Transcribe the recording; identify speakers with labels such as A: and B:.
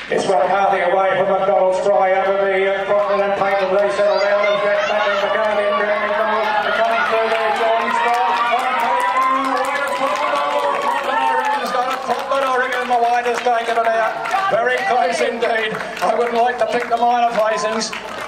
A: It's McCarthey away from McDonald. Spry over the Flottmann and Pateman. They settle down as Jack Mapping, McCarthey and McDonald coming through there. Jonty Spry. I reckon the white has taken it out. Very close indeed. I would like to pick the minor placings.